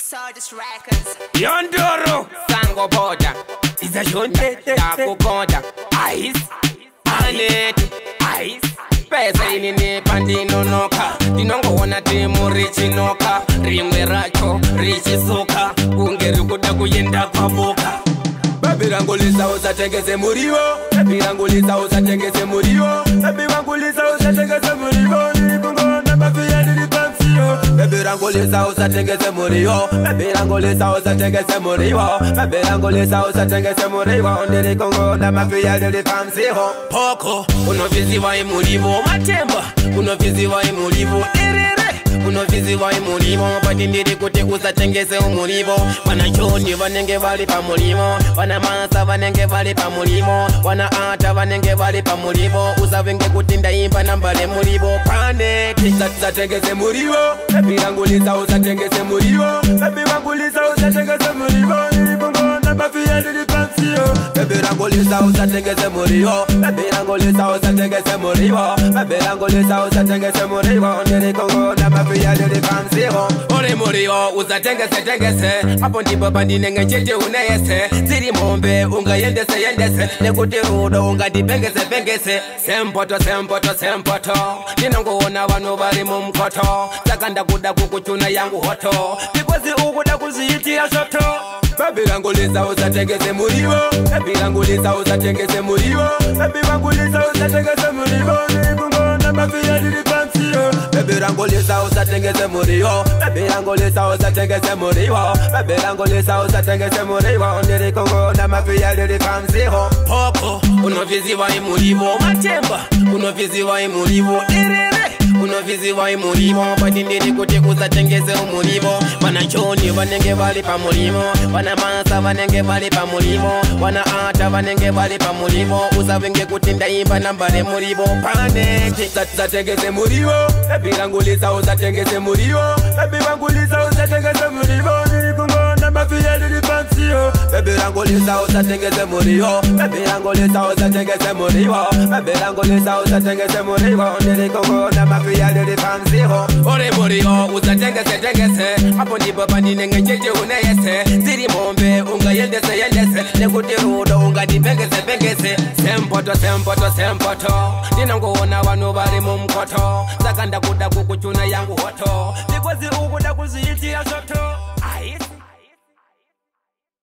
Exodus Records. Yondoro Sango Boda Iza Shonte Taku Koda Ice Anet Ice Pesa inini pandino noka Dinongo wana timu richi noka Rimwe racho richi soka Kungeri kuda kuyenda kwa boka Babi rangulisa usatengeze muriwo Babi rangulisa usatengeze muriwo Babi rangulisa usatengeze muriwo Nilipungona mafia nilipansio Babi rangulisa usatengeze muriwo Babi rangulisa usatengeze muriwo Babi rangulisa usatengeze muriwo Nilipungona mafia nilipansio Poko unovizi wa imuriwo Matemba unovizi wa imuriwo Unovizi wa imuriwo Patindiri kuti usatengeze umuriwo Wana choni vanenge vali pa muriwo Wana masa vanenge vali pa muriwo Wana ata vanenge vali pa muriwo Usavenge kuti ndaimba nambale muriwo Paneti Usatengeze muriwo Babi rangulisa usatengeze muriwo Babi rangulisa usatengeze muriwo Nilipungona mafia nilipansio Babi rangulisa usatengeze muriwo Babi rangulisa usatengeze muriwo Babi rangulisa usatengeze muriwo Nilipungona mafia nilipansio Ore muriwo usatengeze Hapo ndipo pandinenge nchete unayese Ziri mombe unga yendese Nekuti rudo unga dipengese Sempoto Ninongoona wano bari mumkoto Sakanda kuda kukuchuna yangu hoto Because ukuda kuziitia soto Babi rangulisa usatengeze muriwo Babi rangulisa usatengeze muriwo Babi rangulisa usatengeze muriwo Nilipungona mafia nilipansio Babi rangulisa usatengeze muriwo Babi rangulisa usatengeze muriwo Babi rangulisa usatengeze muriwo Nilipungona mafia nilipansio Poko unovizi wa imuriwo Matemba unovizi wa imuriwo Unovizi wa imuriwo Patindiri kuti usatengeze umuriwo Wana choni vanenge vali pa muriwo Wana masa vanenge vali pa muriwo Wana ata vanenge vali pa muriwo Usavenge kuti ndaimba nambale muriwo Paneti Usatengeze muriwo Babi rangulisa usatengeze muriwo Babi rangulisa usatengeze muriwo Nilipungona mafia nilipansio Babi rangulisa usatengeze muriwo Babi rangulisa usatengeze muriwo Babi rangulisa usatengeze muriwo Nilipungona mafia nilipansio Ore muriwo usatengeze Hapo ndipo pandinenge nchete unayese Ziri mombe unga yendese Nekuti rudo unga dipengese Sempoto Ninongoona wano bari mumkoto Sakanda kuda kukuchuna yangu hoto Because ukuda kuziitia soto